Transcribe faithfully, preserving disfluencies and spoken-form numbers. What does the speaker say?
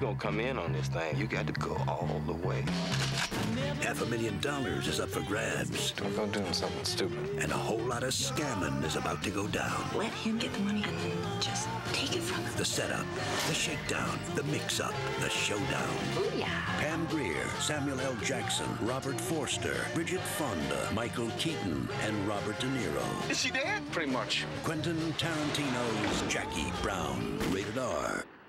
gonna come in on this thing, you got to go all the way. Half a million dollars is up for grabs. Don't go doing something stupid. And a whole lot of scamming is about to go down. Let him get the money and then just take it from him. The setup, the shakedown, the mix-up, the showdown. Booyah! Pam Grier, Samuel L. Jackson, Robert Forster, Bridget Fonda, Michael Keaton, and Robert De Niro. Is she dead? Pretty much. Quentin Tarantino's Jackie Brown. Rated R.